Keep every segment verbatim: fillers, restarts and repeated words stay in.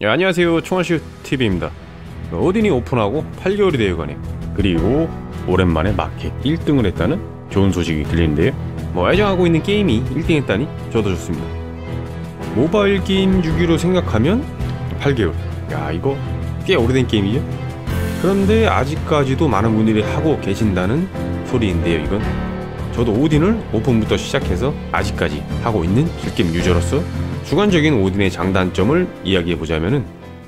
예, 안녕하세요, 총알슛 티비입니다. 오딘이 오픈하고 팔 개월이 되어가네요. 그리고 오랜만에 마켓 일 등을 했다는 좋은 소식이 들리는데요. 뭐 애정하고 있는 게임이 일 등 했다니 저도 좋습니다. 모바일 게임 주기로 생각하면 팔 개월, 야 이거 꽤 오래된 게임이죠. 그런데 아직까지도 많은 분들이 하고 계신다는 소리인데요. 이건 저도 오딘을 오픈부터 시작해서 아직까지 하고 있는 실게임 유저로서 주관적인 오딘의 장단점을 이야기해보자면은,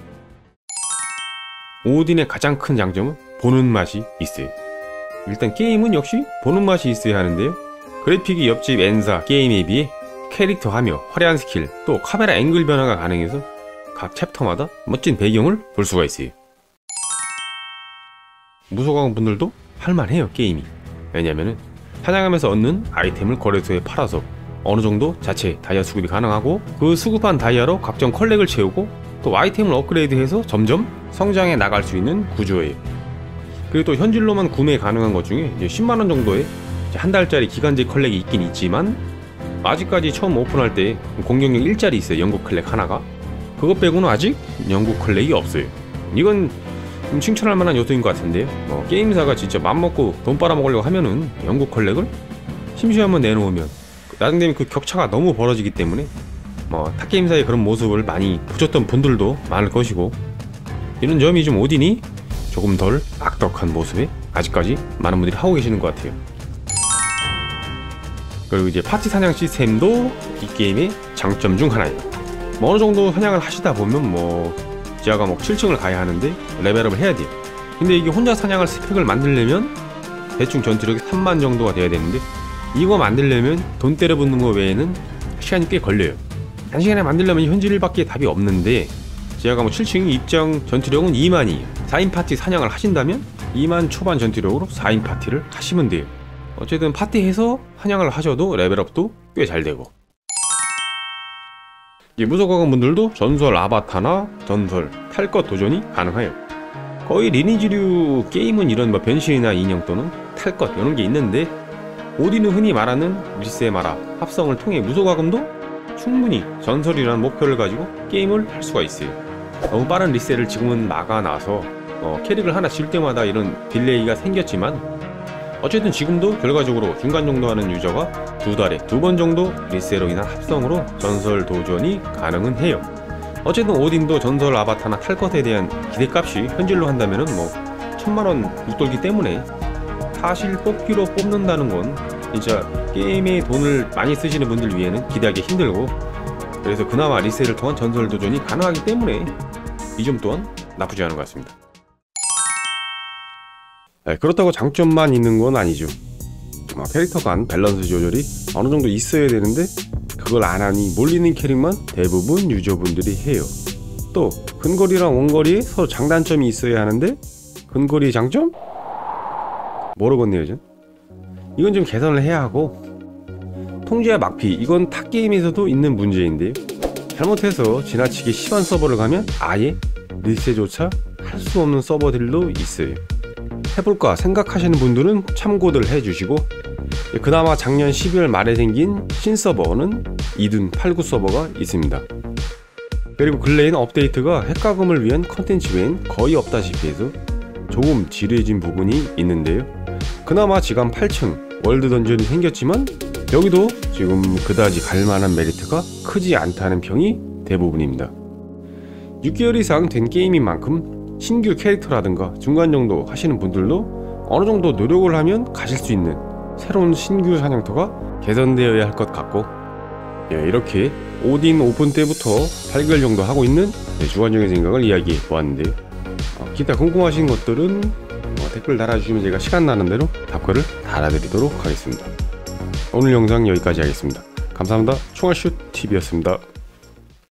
오딘의 가장 큰 장점은 보는 맛이 있어요. 일단 게임은 역시 보는 맛이 있어야 하는데요, 그래픽이 옆집 엔사 게임에 비해 캐릭터하며 화려한 스킬, 또 카메라 앵글 변화가 가능해서 각 챕터마다 멋진 배경을 볼 수가 있어요. 무소강 분들도 할만해요, 게임이. 왜냐면은 사냥하면서 얻는 아이템을 거래소에 팔아서 어느정도 자체 다이아 수급이 가능하고, 그 수급한 다이아로 각종 컬렉을 채우고 또 아이템을 업그레이드해서 점점 성장해 나갈 수 있는 구조예요. 그리고 또 현질로만 구매 가능한 것 중에 이제 십만 원 정도의 한 달짜리 기간제 컬렉이 있긴 있지만, 아직까지 처음 오픈할 때 공격력 일짜리 있어요, 영국 컬렉 하나가. 그것 빼고는 아직 영국 컬렉이 없어요. 이건 좀 칭찬할 만한 요소인 것 같은데요. 어, 게임사가 진짜 맘먹고 돈 빨아먹으려고 하면은 영국 컬렉을 심심하면 내놓으면 나중 되면 그 격차가 너무 벌어지기 때문에 뭐 탑게임사의 그런 모습을 많이 보셨던 분들도 많을 것이고, 이런 점이 좀 오딘이 조금 덜 악덕한 모습에 아직까지 많은 분들이 하고 계시는 것 같아요. 그리고 이제 파티 사냥 시스템도 이 게임의 장점 중 하나예요. 뭐 어느 정도 사냥을 하시다 보면 뭐 지하 감옥 칠 층을 가야 하는데 레벨업을 해야 돼요. 근데 이게 혼자 사냥할 스펙을 만들려면 대충 전투력이 삼만 정도가 돼야 되는데, 이거 만들려면 돈 때려 붙는 거 외에는 시간이 꽤 걸려요. 한 시간에 만들려면 현질밖에 답이 없는데, 지하 감옥 칠 층 입장 전투력은 이만이에요. 사 인 파티 사냥을 하신다면 이만 초반 전투력으로 사 인 파티를 하시면 돼요. 어쨌든 파티해서 사냥을 하셔도 레벨업도 꽤 잘 되고, 이제 무소가강 분들도 전설 아바타나 전설 탈 것 도전이 가능해요. 거의 리니지류 게임은 이런 뭐 변신이나 인형 또는 탈 것 이런 게 있는데, 오딘은 흔히 말하는 리세마라 합성을 통해 무소가금도 충분히 전설이라는 목표를 가지고 게임을 할 수가 있어요. 너무 빠른 리셋을 지금은 막아놔서 어, 캐릭을 하나 질 때마다 이런 딜레이가 생겼지만, 어쨌든 지금도 결과적으로 중간 정도 하는 유저가 두 달에 두 번 정도 리셋으로 인한 합성으로 전설 도전이 가능은 해요. 어쨌든 오딘도 전설 아바타나 탈 것에 대한 기대값이 현질로 한다면은 뭐 천만 원 웃돌기 때문에, 사실 뽑기로 뽑는다는 건 진짜 게임에 돈을 많이 쓰시는 분들 위해는 기대하기 힘들고, 그래서 그나마 리셋을 통한 전설 도전이 가능하기 때문에 이 점 또한 나쁘지 않은 것 같습니다. 네, 그렇다고 장점만 있는 건 아니죠. 어, 캐릭터 간 밸런스 조절이 어느 정도 있어야 되는데 그걸 안 하니 몰리는 캐릭만 대부분 유저분들이 해요. 또 근거리랑 원거리에 서로 장단점이 있어야 하는데 근거리의 장점? 모르겠네요. 전 이건 좀 개선을 해야 하고, 통제와 막피, 이건 탑게임에서도 있는 문제인데요, 잘못해서 지나치게 심한 서버를 가면 아예 리셋조차 할 수 없는 서버들도 있어요. 해볼까 생각하시는 분들은 참고들 해주시고, 그나마 작년 십이월 말에 생긴 신서버는 이둔 팔 구 서버가 있습니다. 그리고 근래에는 업데이트가 핵가금을 위한 컨텐츠 외엔 거의 없다시피 해서 조금 지루해진 부분이 있는데요, 그나마 지금 팔 층 월드 던전이 생겼지만 여기도 지금 그다지 갈만한 메리트가 크지 않다는 평이 대부분입니다. 육 개월 이상 된 게임인 만큼 신규 캐릭터라든가 중간 정도 하시는 분들도 어느 정도 노력을 하면 가실 수 있는 새로운 신규 사냥터가 개선되어야 할 것 같고, 예, 이렇게 오딘 오픈 때부터 팔 개월 정도 하고 있는 주관적인 생각을 이야기해 보았는데요. 어, 기타 궁금하신 것들은 어, 댓글 달아주시면 제가 시간 나는 대로 답글을 달아드리도록 하겠습니다. 오늘 영상 여기까지 하겠습니다. 감사합니다. 총알슛 티비였습니다.